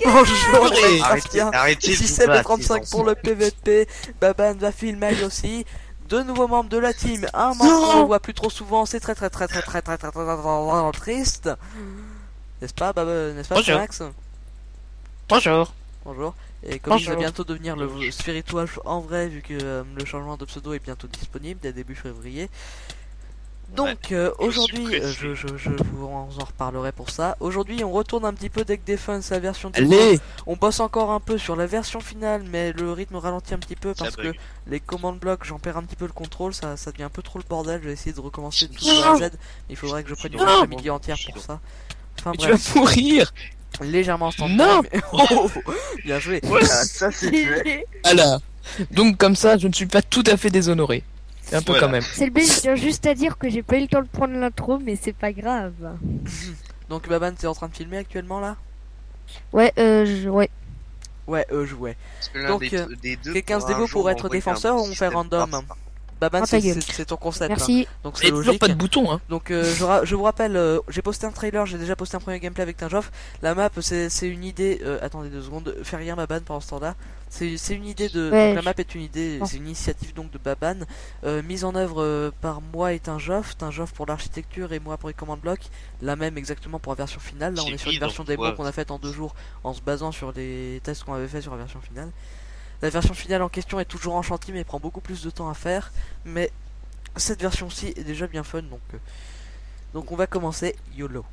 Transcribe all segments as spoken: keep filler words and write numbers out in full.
Bonjour les Arrêtez, arrêtez ici de Seb vous battre, trente-cinq les pour le P V P. Baban va filmer aussi. Deux nouveaux membres de la team. Un membre qu'on ne voit plus trop souvent. C'est très très très très très très très très très triste. N'est-ce pas, Baban? N'est-ce pas, Bonjour. Max? Bonjour. Bonjour. Et comme il Bonjour. va bientôt devenir le Spiritual en vrai, vu que euh, le changement de pseudo est bientôt disponible dès début février. Donc euh, aujourd'hui, euh, je, je, je vous en reparlerai pour ça. Aujourd'hui, on retourne un petit peu Deck Defense, la version de Allez. On bosse encore un peu sur la version finale, mais le rythme ralentit un petit peu parce que les commandes blocs, j'en perds un petit peu le contrôle, ça, ça devient un peu trop le bordel. Je vais essayer de recommencer tout de A à Z, mais il faudrait que je prenne une Non. après-midi entière pour ça. Enfin Mais tu bref, vas mourir. légèrement instantané. Non. Mais... Oh, bien joué. Voilà, ça c'est fait. Voilà. Donc comme ça, je ne suis pas tout à fait déshonoré. C'est un peu Voilà. quand même. C'est le B, je tiens juste à dire que j'ai pas eu le temps de prendre l'intro, mais c'est pas grave. Donc Baban, t'es en train de filmer actuellement là? Ouais, euh, je... ouais. Ouais, euh, je ouais. Parce que l'un Donc, des- euh, des deux Quelqu'un se pourra un dévoue jour pour être m'envoyer défenseur un ou on fait système random? par- Baban, Oh, ta c'est gueule. c'est- c'est ton concept. hein. Merci. Donc Et c'est toujours logique. pas de bouton, hein. Donc euh, je, ra- je vous rappelle, euh, j'ai posté un trailer, j'ai déjà posté un premier gameplay avec Tinjoff. La map, c'est c'est une idée. Euh, attendez deux secondes, fais rien Baban pendant ce temps-là. C'est c'est une idée de. Ouais, donc, la je- map est une idée, Bon. c'est une initiative donc de Baban, euh, mise en œuvre euh, par moi et Tinjoff. Tinjoff pour l'architecture et moi pour les commandes blocs. La même exactement pour la version finale. Là on C'est est sur une évident, version démo ouais. qu'on a faite en deux jours en se basant sur les tests qu'on avait fait sur la version finale. La version finale en question est toujours en chantier mais prend beaucoup plus de temps à faire. Mais cette version-ci est déjà bien fun donc. Euh, donc on va commencer YOLO.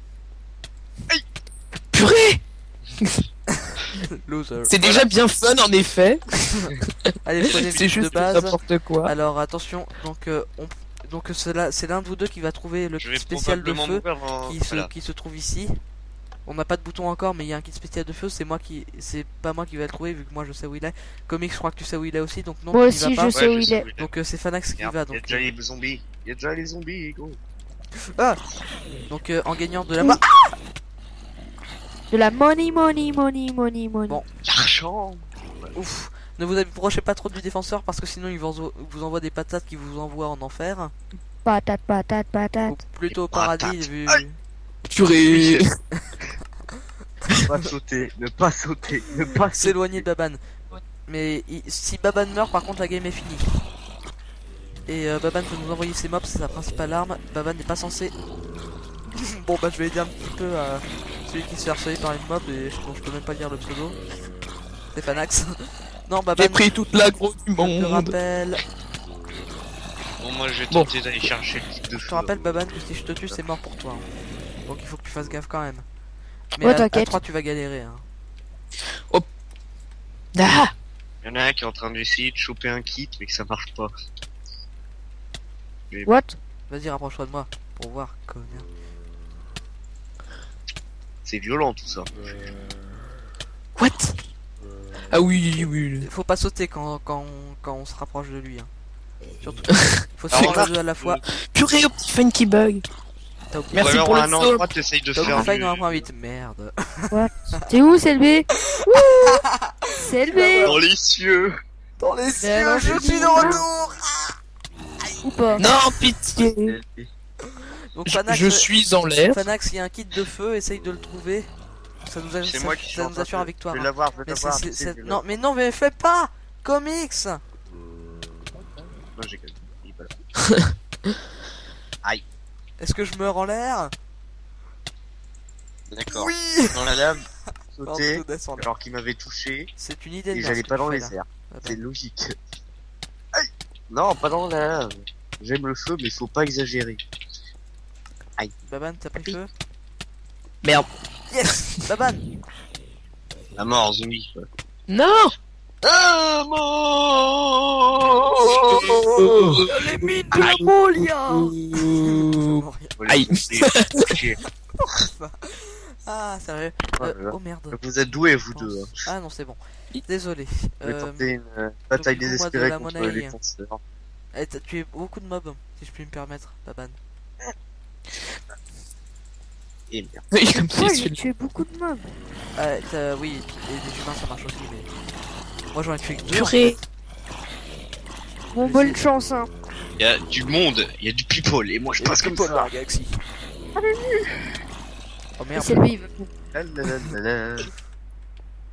Purée. Loser. C'est déjà bien fun en effet. Allez, prenez le C'est kit de juste base. n'importe quoi. Alors attention, donc euh, on donc c'est là, c'est l'un de vous deux qui va trouver le Je kit vais spécial de probablement feu mourir en- qui se voilà. qui se trouve ici. On n'a pas de bouton encore, mais il y a un kit spécial de feu. C'est moi qui, c'est pas moi qui va le trouver vu que moi je sais où il est. Comics, je crois que tu sais où il est aussi, donc non. Moi tu n'y aussi, vas pas. je sais Ouais, où je il est. Donc euh, c'est Fanax qui y Merde, va. il y a Donc déjà euh, les zombies. Il y a déjà les zombies, gros. ah donc euh, en gagnant de la ma- De la money, money, money, money, money. Bon. L'argent. Ouf. Ne vous approchez pas trop du défenseur parce que sinon il vous envoie, vous envoie des patates qui vous envoient en enfer. Patate, patate, patate. Ou plutôt au Des paradis patates. vu. Aïe. Purée. Ne pas sauter, ne pas sauter, ne pas sauter. S'éloigner de Baban. Mais il- si Baban meurt, par contre, la game est finie. Et euh, Baban peut nous envoyer ses mobs, c'est sa principale arme. Baban n'est pas censé. Bon, bah, je vais aider un petit peu à celui qui se fait harceler par une mob et je, bon, je peux même pas lire le pseudo. C'est Fanax. Non, Baban, J'ai pris toute l'aggro du je te monde. rappelle. Bon, moi je vais Bon. tenter d'aller chercher le kit de Je te feu. rappelle, Baban, que si je te tue, c'est mort pour toi. hein. Donc il faut que tu fasses gaffe quand même. Mais Ouais, à, à t'inquiète. trois, tu vas galérer. Hein. Ah. Il y en a un qui est en train d'essayer de choper un kit, mais que ça marche pas. What? Vas-y, rapproche-toi de moi pour voir. Connard. C'est violent tout ça. What? Ah oui, oui. Faut pas sauter quand, quand, quand on se rapproche de lui. Hein. Surtout, faut se Alors, faire là, les deux à la fois. Purée au petit funky bug. T'as oublié. Merci Ou alors pour le à un saut. endroit t'essayes de T'as oublié faire faille du... dans un point huit. Merde. T'es où, c'est le B? Wouh! C'est le B! dans les cieux. Dans les cieux, non, je suis de retour. Ou pas? Non, pitié. Donc Je, Fanax, je suis en l'air. Fanax, il y a un kit de feu, essaye de le trouver. Ça nous, a, C'est ça, moi qui suis ça en nous train assure de- la victoire. Je vais hein. l'avoir, je vais Mais c'est, l'avoir. c'est- c'est- c'est- je vais non, mais non, mais fais pas Comics. l'avoir. Non, j'ai gagné. Il est pas là. Est-ce que je meurs en l'air? D'accord. Oui. Dans la lame, Pardon, sauter, je descends là. alors qu'il m'avait touché, C'est une idée de et merde, j'allais ce que pas tu dans fais, les là. airs. Ah bah. C'est logique. Aïe. Non, pas dans la lave. J'aime le feu, mais faut pas exagérer. Baban, t'as pris feu? Merde. Yes. Baban. La mort, zombie. Quoi. Non. Ah, mort. Les mines de la Molia. Ouh. Aïe. Ah, sérieux. Ouais, Euh, voilà. oh merde. Vous êtes doués, vous deux. Hein. Ah non, c'est bon. Désolé. Vous avez Euh, tenté une euh, bataille donc, du coup, moi, de désespérée la contre monnaie, les hein. penseurs. eh, t'as tué beaucoup de mobs, si je puis me permettre, Baban. Et merde. Oui, comme si Ouais, celui- j'ai tué beaucoup de mobs. Ah, t'as- oui, et puis et les humains ça marche aussi, mais. Moi j'en ai tué que deux. Purée. Bon, bonne chance, hein. Il y a du monde, il y a du people, et moi je Et passe puis comme Paul ça. dans la galaxie. Oh Et merde. c'est le B, il veut. La la la la la.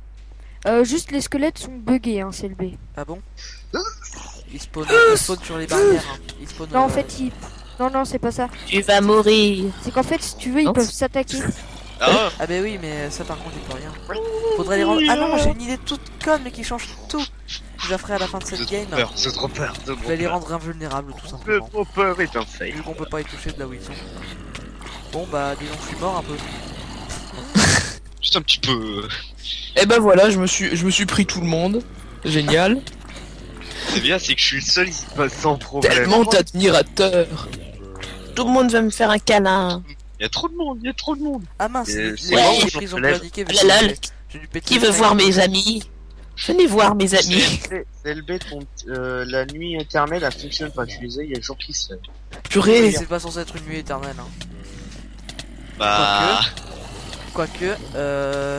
Euh, juste les squelettes sont buggés, hein, c'est le B. Ah bon? Ils spawnent, ils spawnent sur les barrières. Hein. Ils spawnent. Non, en euh, fait, ils... Non, non, c'est pas ça. Tu vas mourir. C'est qu'en fait, si tu veux, ils Non. peuvent s'attaquer. Ah, Ah bah oui, mais ça par contre, il peut rien. Faudrait les rendre. Ah non, moi j'ai une idée toute conne, mais qui change tout. Je la ferai à la fin de cette j'ai game. trop peur, j'ai trop peur, j'ai Je trop vais les peur. rendre invulnérables, tout J'ai simplement. trop peur est un fail. Vu qu'on peut pas y toucher de là où ils sont. Bon bah, disons, je suis mort un peu. Juste un petit peu. Et ben voilà, je me suis, je me suis pris tout le monde. Génial. C'est bien, c'est que je suis le seul ici, pas sans problème. Tellement d'admirateurs. Tout le monde va me faire un câlin. Il y a trop de monde, il y a trop de monde. Ah mince, Euh, les, c'est les, bon, les je prises ont me pu lève. indiquer. Ah là là, J'ai dû péter Qui le veut frame. voir mes amis? Venez voir mes amis. C'est L B, ton, euh, la nuit éternelle, elle fonctionne pas. Tu les as, il y a le jour qui se lève. Purée. C'est pas censé être une nuit éternelle. Hein. Bah. Quoique, euh.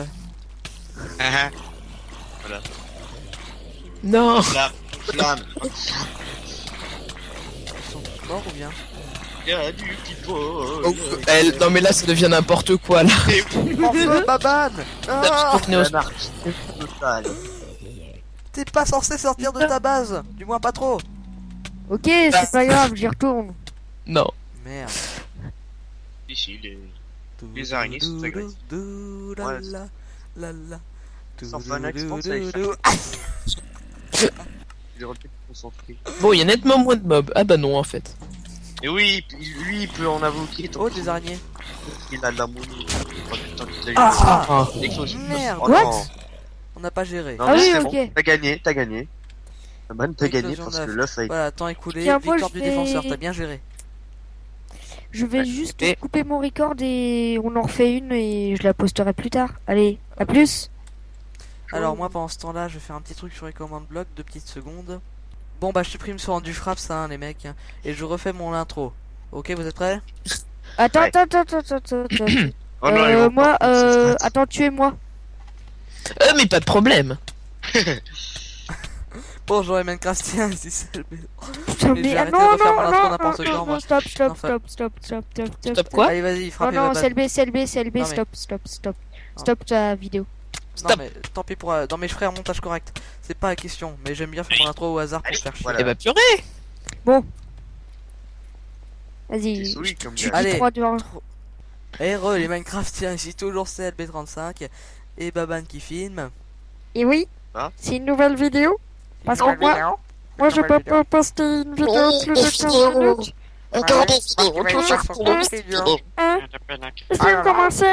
Non. Flamme, flamme. Ils sont tous morts ou bien? Il y a du people. Oh, elle, non mais là ça devient n'importe quoi là. Enfin, Baban! Ah, Tournez au- L'anarchie totale. t'es pas censé sortir de ta base! Du moins pas trop! Ok, c'est pas grave, j'y retourne. Non. Merde. Ici, les. Les araignées sont agressives. Dou, la, Ouais. la, la, la. Sans Dou, Fanax, dou, pense dou, avec dou. Il aurait pu se concentrer. Bon, il y a nettement moins de mobs. Ah bah non en fait. Et oui, lui, il peut en invoquer. Oh, des araignées. Il a de la monnaie. Oh putain, qu'il a eu. Ah, Ah. Explosion. merde. Oh, What non. On n'a pas géré. Non, Ah mais oui, c'est ok. bon. T'as gagné, t'as gagné. Man, t'as gagné Explosion parce que neuf. l'œuf a été. Voilà, temps écoulé. Tiens, moi, Victoire je du vais- défenseur, t'as bien géré. Je vais Ouais. juste Et- couper mon record et on en refait une et je la posterai plus tard. Allez, à plus. Alors, moi, pendant ce temps-là, je vais faire un petit truc sur les command block, deux petites secondes. Bon, bah, je supprime sur du frappe, ça, hein, les mecs. Et je refais mon intro. Ok, vous êtes prêts? Attends, Ouais. attends, attends, attends, attends, attends. Oh non, ils euh, vont moi, pas- euh, attends, tuez-moi. Euh, mais pas de problème. Bonjour les Minecraftiens, ici c'est le B. Putain, Mais mais, j'ai ah, arrêté non, de refaire mon non, intro non, n'importe non, quand, non, moi. stop, stop, Non, stop, stop, stop, stop, stop. Stop quoi? Allez, vas-y, Non, frappez non, Baban. c'est le B, c'est le B, c'est le B, Non, mais- stop, stop, stop. Non. Stop ta vidéo. Non, mais tant pis pour. euh, Non, mais je ferai un montage correct. C'est pas la question, mais j'aime bien faire mon intro au hasard pour Allez, faire chier. voilà. Eh bah purée. Vas-y, C'est souris comme tu gars. dis Allez. trois devant. Eh re, les Minecraftiens, ici toujours c'est L B trente-cinq et Baban qui filme. Et oui, Hein c'est une nouvelle vidéo. Parce que moi, moi je peux pas poster une vidéo plus de quinze minutes. Hein? Est-ce que vous commencez?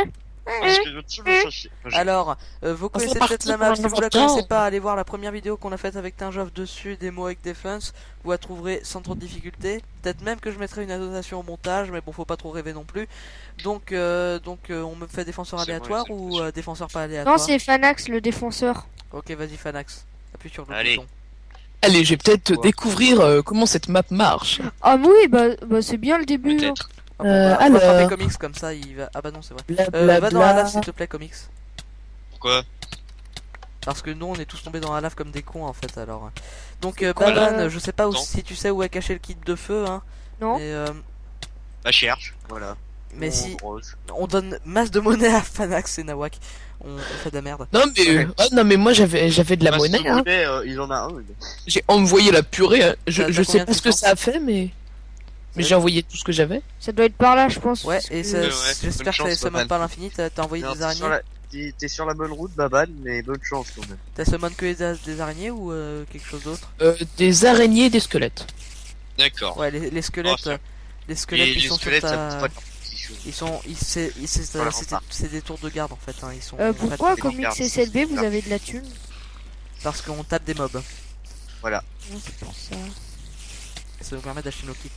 Alors, euh, vous connaissez parti peut-être la pour map, un si vous nouveau la temps. connaissez pas, allez voir la première vidéo qu'on a faite avec Tinjov dessus, démo avec Defense, vous la trouverez sans trop de difficulté. Peut-être même que je mettrai une annotation au montage, mais bon, faut pas trop rêver non plus. Donc, euh, donc euh, on me fait défenseur C'est aléatoire vrai, c'est ou possible. euh, défenseur pas aléatoire? Non, c'est Fanax le défenseur. Ok, vas-y Fanax, appuie sur le Allez. bouton. Allez, je vais peut-être Quoi découvrir euh, comment cette map marche. Ah mais oui, bah, bah c'est bien le début. hein. Peut-être. Ah bon, Euh, bah, on va frapper alors. comics comme ça, il va... Ah bah non, c'est vrai. Bla, Euh, bla, va dans la bla. lave s'il te plaît, comics. Pourquoi? Parce que nous on est tous tombés dans la lave comme des cons en fait alors. Donc euh, quoi, Baban, là je sais pas où, Non. si tu sais où est caché le kit de feu hein. Non. Mais, euh, Bah, cherche. Voilà. mais On si brosse. on donne masse de monnaie à Fanax et Nawak, on, on fait de la merde. Non mais, euh, ah, non mais moi j'avais j'avais de la Bah, monnaie. ce Hein. monnaie, euh, il en a un. il- J'ai envoyé la purée. Hein. Je, T'as- je t'as sais combien pas de ce que ça a fait mais mais Ça- j'ai envoyé tout ce que j'avais. Ça doit être par là, je pense. Ouais, parce et que- ça- Ouais, ouais, j'espère bonne que ça chance, summon Baban. pas à l'infini, t'as t'as envoyé Non, des t'es sur araignées. la- T'es t'es sur la bonne route, Baban, mais bonne chance quand même. T'as summon que des, des araignées ou euh, quelque chose d'autre? Euh, des araignées et des squelettes. D'accord. Ouais, les, les squelettes, Oh, ça- euh, les squelettes Et ils les sont squelettes, sur ça ta... me fait pas petit chose. Ils sont, ils, c'est, ils- c'est, Voilà, c'est- enfin. c'est des tours de garde en fait, hein. Ils sont Euh, en fait, pourquoi, des Comics gardes, et S L B, vous c'est avez de la thune? parce qu'on tape des mobs. Non, c'est pour ça. Et ça nous permet d'acheter nos kits.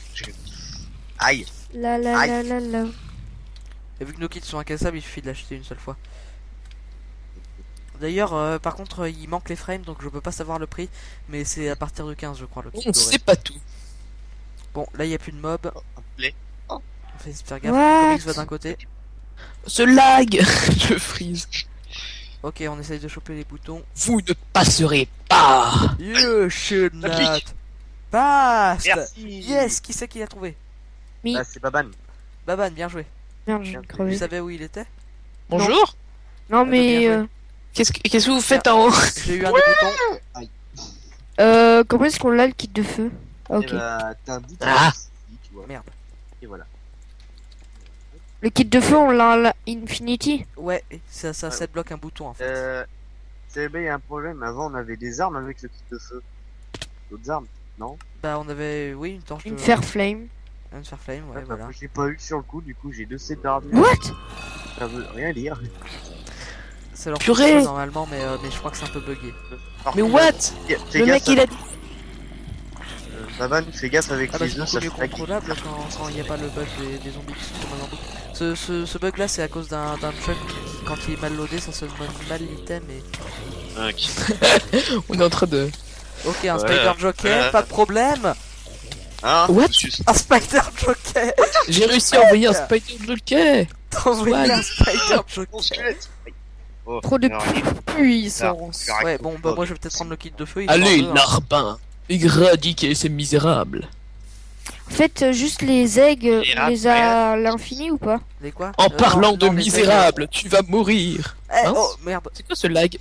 Aïe. La la Aïe. la la la. Et vu que nos kits sont incassables, il suffit de l'acheter une seule fois. D'ailleurs, euh, par contre, euh, il manque les frames, donc je peux pas savoir le prix, mais c'est à partir de quinze, je crois, le kit On doré. sait pas tout. Bon, là, il y a plus de mobs. Les- On fait super gaffe. What Comics va d'un côté. Ce lag, je frise. Ok, on essaye de choper les boutons. Vous ne passerez pas. You should not Applique. pass. Merci. Yes, qui c'est qui l'a trouvé? Ah, c'est Baban. Baban, bien joué. Merde, j'ai Merde, Tu crevé. savais où il était? Bonjour. Non, bien mais joué. euh, Qu'est-ce que qu'est-ce que vous faites en haut? J'ai eu un des boutons. Euh, comment est-ce qu'on l'a le kit de feu? Ah, ok. Et bah, t'as un bouton Ah. ici, tu vois. Merde. Et voilà. Le kit de feu, on l'a à la Infinity. Ouais, ça, ça, ça bloque un bouton en fait. Euh, c'est ben, il y a un problème. Avant, on avait des armes avec le kit de feu. D'autres armes, non? Bah, on avait, oui, une torche Une de. Fairflame. Une Fairflame, ouais, Ouais, bah, voilà. moi, j'ai pas eu sur le coup, du coup, j'ai deux sets d'armes. What? Ça veut rien dire. C'est leur Purée. propose normalement, mais, euh, mais je crois que c'est un peu bugué. Par Mais contre, what? fais- fais Le gaffe, mec il a dit. euh, Baban, fais gaffe avec Ah bah les c'est œufs, beaucoup ça mieux se flag. contrôlable quand il n'y a pas le bug des, des zombies qui se tombent en boucle. Ce, ce, ce bug là c'est à cause d'un d'un truck qui quand il est mal loadé ça se donne mal l'item et... On est en train de. Ok un Ouais. Spider Jockey, Ouais. pas de problème. Hein What? Juste- Un Spider Jockey. J'ai réussi à envoyer un spider bloqué. T'as envoyé Ouais. un Spider Mon Jockey. squelette. Oh, Trop de alors, puissance. alors, Ouais bon bah moi je vais peut-être prendre le kit de feu. il Allez, prend deux, hein. larbin. Éradiquer ces misérables. En fait, euh, juste les eggs, euh, Les on les a à l'infini ou pas? Les quoi? En Euh, parlant non, de non, les misérables, tu vas mourir. eggs. Eh Hein oh merde. C'est quoi ce lag?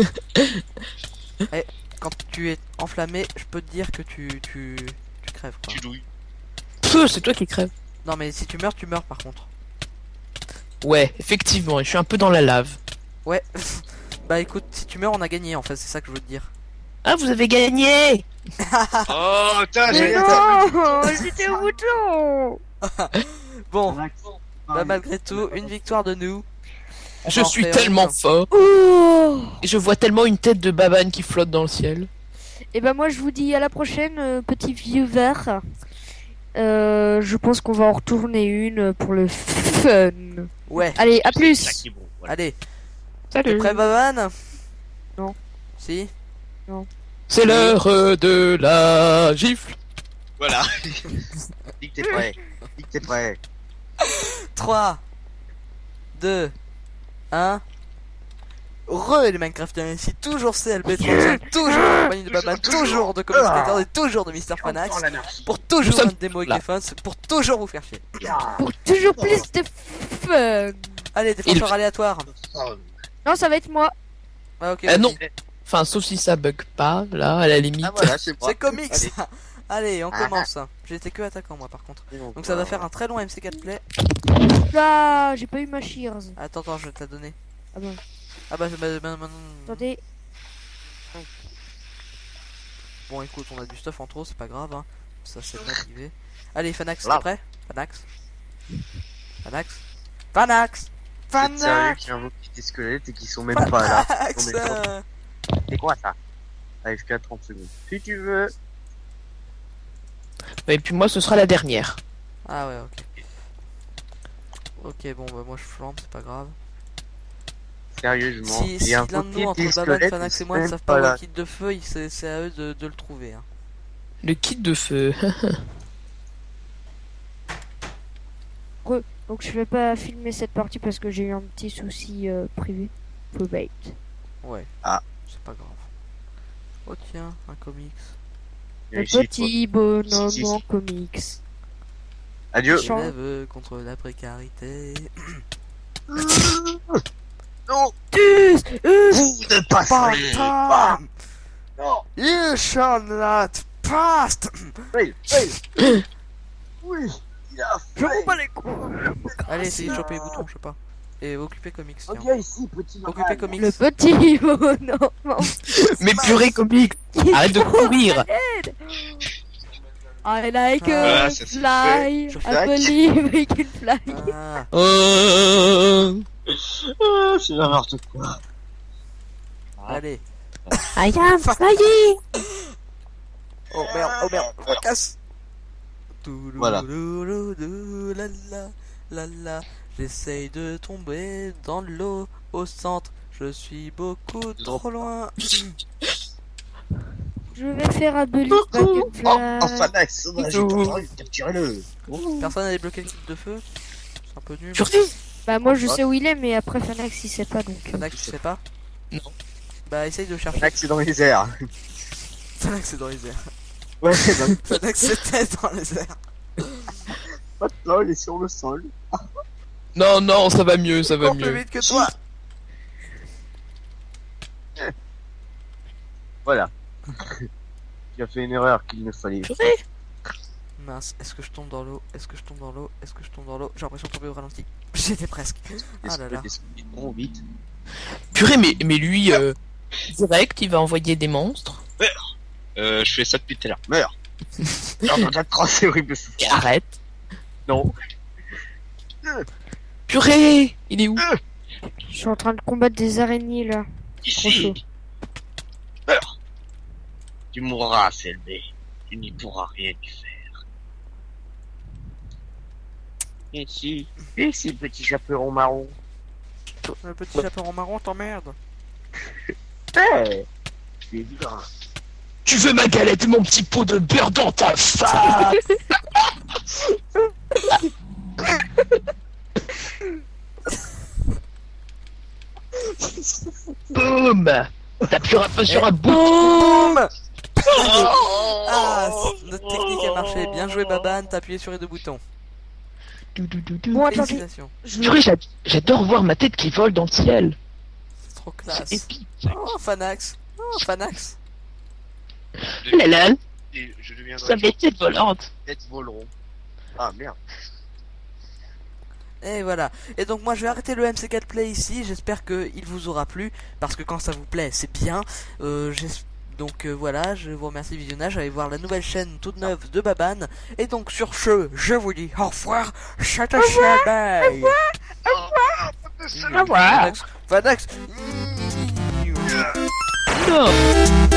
Quand tu es enflammé je peux te dire que tu, tu, tu crèves quoi. Tu douilles. Pfff, c'est toi qui crèves. Non mais si tu meurs tu meurs par contre. Ouais, effectivement, je suis un peu dans la lave. Ouais. Bah écoute si tu meurs on a gagné en fait c'est ça que je veux te dire. Ah, vous avez gagné. Oh, putain, Mais j'ai non, j'étais au bouton. Bon. Bah malgré tout, une victoire de nous. On Je va en suis faire tellement une. fort. Oh. Et je vois tellement une tête de Baban qui flotte dans le ciel. Et ben moi je vous dis à la prochaine, euh, petit viewer. Euh, je pense qu'on va en retourner une pour le fun. Ouais, Allez, à Ça plus. qui est bon, voilà. allez. Salut. T'es prêt, Baban? Non. Si? C'est l'heure euh, de la gifle. Voilà. Dis que t'es prêt. Dis que t'es prêt. trois, deux, un. Re les Minecraftiens ici, toujours C L B trente-cinq, toujours en compagnie de Baban, toujours de Comics Creator et toujours de Mister Fanax. Pour toujours Nous sommes une démo avec là. des fans, pour toujours vous faire chier. Pour toujours plus de fun. Allez, défenseur aléatoire. Non, ça va être moi. Ah, ok. Ah non. vas-y. Enfin, sauf si ça bug pas, là, à la limite. Ah voilà, c'est moi. C'est comics. Allez. Allez, on Ah. commence. J'étais que attaquant moi par contre. Donc ça va faire un très long M C quatre play. Ah, j'ai pas eu ma shears. Attends, attends, je vais te la donner. Ah bon. Ah bah, bah, bah, bah, Attendez. bon écoute, on a du stuff en trop, c'est pas grave. Hein. Ça c'est arrivé. Allez, Fanax, t'es Là. prêt? Fanax Fanax Fanax C'est sérieux Fanax qu'il invoque des squelettes et qui sont même pas là. Fanax Non, mais attends. C'est quoi ça? Allez, jusqu'à trente secondes. Si tu veux. Et puis moi, ce sera la dernière. Ah ouais, ok. Ok, bon, bah moi je flambe, c'est pas grave. Sérieusement. Si, si Et l'un de invoquer nous, entre des Baban, squelettes, Fanax et ils moi, ne sont savent même pas là. le kit de feu, il- c'est c'est à eux de, de le trouver. Hein. Le kit de feu. Donc je vais pas filmer cette partie parce que j'ai eu un petit souci euh, privé. Private. Ouais. Ah. C'est pas grave. Oh tiens, un comics. Le Viens ici, toi. petit bonhomme Si, si, en si. comics. Adieu. Chant. Lève contre la précarité. Non. Tous, tous. Vous ne passerez pas. Non. You shall not pass. Oui. Oui. Oui. Il a Je fait. m'en bats les couilles. Allez, essayez de choper les boutons, je sais pas. Et occupez comics. Tiens. Viens ici, petit Occupez malade. comics. Le petit bonhomme. Mais purée comique. Arrête de courir. I like Ah, a ça se fly. Je I fais- believe we can fly. Ah, Euh... Ah, c'est n'importe quoi. allez. I am flying. Oh merde, oh merde, je me casse. Voilà. Touloulouloulou, la la la la. J'essaye de tomber dans l'eau au centre. Je suis beaucoup trop loin. Je vais faire un believe I Oh, can enfin, fly. nice. J'ai pas envie de capturer-le. Personne n'a débloqué le kit de feu. C'est un peu nul. Purée. Bah moi je sais où il est mais après Fanax il sait pas donc. euh. Fanax, tu sais pas? Non. Bah essaye de chercher. Fanax, c'est dans les airs. Fanax c'est dans les airs. Ouais, bah, Fanax c'était dans les airs. maintenant, il est sur le sol. Non, non, ça va mieux, ça va Encore plus mieux. vite que toi. Voilà. Tu as fait une erreur qu'il ne fallait. Purée. Mince, est-ce que je tombe dans l'eau? Est-ce que je tombe dans l'eau? Est-ce que je tombe dans l'eau? J'ai l'impression de tomber au ralenti. J'étais presque. Ah là là. Bon, vite. Purée, mais, mais lui, euh, direct, il va envoyer des monstres. Euh, je fais ça depuis tout à l'heure. Meurs. Non, non, t'as c'est horrible. Et arrête. Non. Purée, il est où? Je suis en train de combattre des araignées là. Trop chaud. Ici. Meurs. Tu mourras, C L B. Tu n'y pourras rien y faire. Ici. Ici, petit chaperon marron. Le petit chaperon marron t'emmerde. Hey. C'est évident. Tu veux ma galette, mon petit pot de beurre dans ta face? Boum. T'appuieras pas sur un bouton. Boum. Ah, notre technique a marché. Bien joué Baban, t'as appuyé sur les deux boutons. Bon, attendez. Félicitations. Je... Purée, j'a- j'adore voir ma tête qui vole dans le ciel. C'est trop C'est classe. épique. Oh, Fanax. Oh, Fanax. La la, Et je deviendrai ça m'était volante. Tête voleront. Ah merde. Et voilà. Et donc moi je vais arrêter le M C quatre Play ici. J'espère qu'il vous aura plu. Parce que quand ça vous plaît, c'est bien. Euh, j'es- donc euh, voilà, je vous remercie du visionnage. Allez voir la nouvelle chaîne toute neuve de Baban. Et donc sur ce, je vous dis au revoir. Chata bye. Au revoir. Fanax. Fanax. Non.